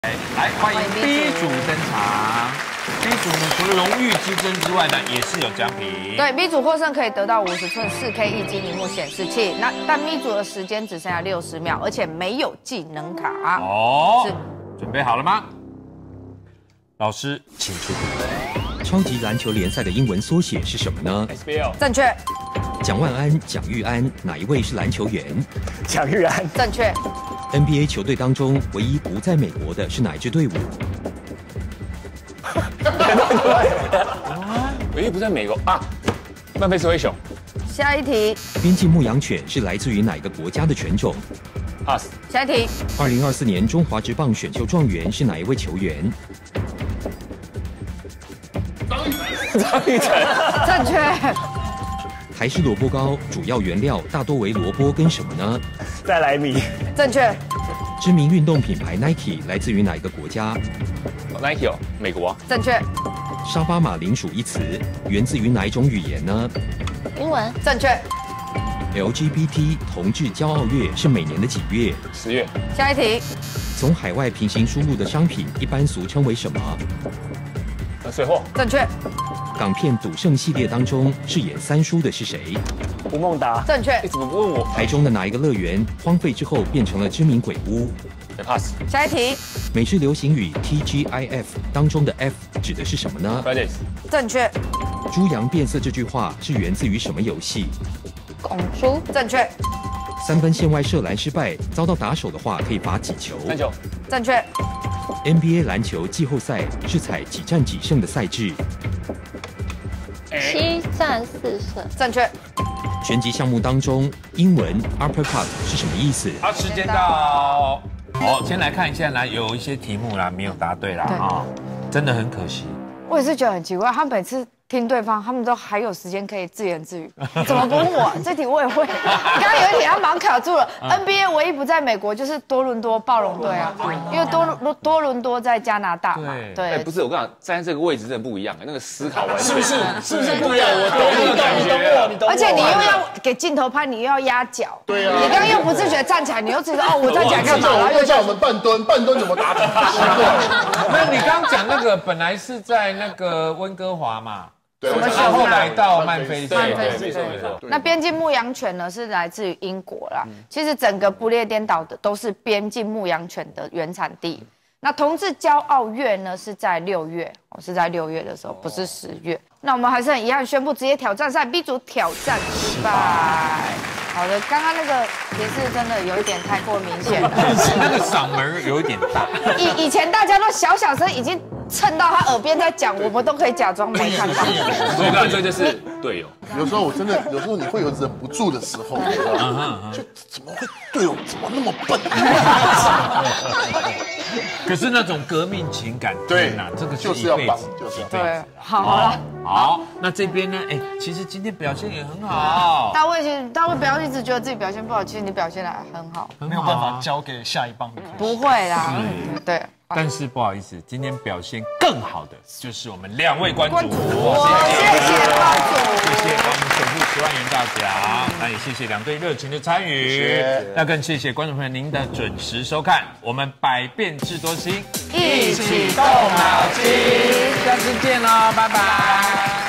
来，欢迎 B 组登场。B 组呢，除了荣誉之争之外呢，也是有奖品。 对 ，B 组获胜可以得到50寸4K 液晶萤幕显示器。但 B 组的时间只剩下60秒，而且没有技能卡。 哦，准备好了吗？老师，请出题。 超级篮球联赛的英文缩写是什么呢 ？SBL。 正确。 蒋万安、蒋玉安，哪一位是篮球员？ 蒋玉安。 正确。 NBA 球队当中唯一不在美国的是哪一支队伍？ 唯一不在美国啊，曼菲斯灰熊。 下一题。 边境牧羊犬是来自于哪一个国家的犬种 ？Pass。 下一题。 2024年中华职棒选秀状元是哪一位球员？ 张育成。 正确。 台式萝卜糕主要原料大多为萝卜跟什么呢？ 再来米。 正确。 知名运动品牌 Nike 来自于哪一个国家 ？Nike 哦，美国。 正确。 沙巴马铃薯一词源自于哪一种语言呢？ 英文。正确。 LGBT 同志骄傲月是每年的几月 ？10月。 下一题。 从海外平行输入的商品一般俗称为什么？ 水货。 正确。 港片《赌圣》系列当中饰演三叔的是谁？ 吴孟达。 正确。 你怎么不问我？ 台中的哪一个乐园荒废之后变成了知名鬼屋 ？Pass。 下一题。 美式流行语 TGIF 当中的 F 指的是什么呢？ Fridays。 正确。 猪羊变色这句话是源自于什么游戏？ 拱猪。正确。 3分线外射篮失败，遭到打手的话可以罚几球 ？3球。 正确。 NBA 篮球季后赛是采几战几胜的赛制 ？7战4胜。 正确。 拳击项目当中，英文 uppercut 是什么意思？ 好，时间到。好，先来看一下呢，有一些题目啦没有答对啦啊，真的很可惜。 我也是觉得很奇怪，他每次听对方，他们都还有时间可以自言自语，怎么不问我？这题我也会。刚刚有一题他马上卡住了。NBA 唯一不在美国就是多伦多暴龙队啊，因为多伦多在加拿大嘛。对。 不是，我跟你讲，站在这个位置真的不一样，那个思考完是不是不一样？我懂你懂我。 而且你又要给镜头拍，你又要压脚。 对啊。 你刚刚又不自觉站起来，你又知道哦，我站起来干嘛？ 又叫我们半蹲怎么打？奇怪。 那你刚刚讲那个本来是在那个温哥华嘛？ 对， 然后来到曼菲斯。 对，没错。 那边境牧羊犬呢是来自于英国啦。其实整个不列颠岛的都是边境牧羊犬的原产地。那同志骄傲月呢是在6月，是在6月的时候，不是10月。那我们还是很遗憾宣布职业挑战赛 B 组挑战失败。好的，刚刚那个提示真的有一点太过明显了， 那个嗓门有一点大。 以前大家都小声，已经蹭到他耳边在讲，我们都可以假装没看到。 所以这就是队友。 有时候有时候你会有忍不住的时候，就怎么会队友怎么那么笨？ 可是那种革命情感， 对呐，这个就是要帮， 就是要对，好了。 好，那这边呢？其实今天表现也很好。 大卫不要一直觉得自己表现不好，其实你表现得很好， 没有办法交给下一棒的。 不会啦，对。 但是不好意思，今天表现更好的就是我们2位关主， 谢谢关主， 谢谢帮我们守护10万元大奖。那也谢谢2队热情的参与，那更谢谢观众朋友您的准时收看，我们百变智多星， 一起动脑筋， 下次见喽，拜拜。